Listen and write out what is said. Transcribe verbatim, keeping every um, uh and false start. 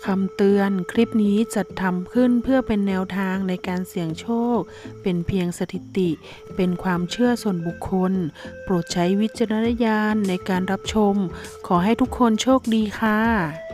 ำเตือนคลิปนี้จัดทำขึ้นเพื่อเป็นแนวทางในการเสี่ยงโชคเป็นเพียงสถิติเป็นความเชื่อส่วนบุคคลโปรดใช้วิจารณญาณในการรับชมขอให้ทุกคนโชคดีค่ะ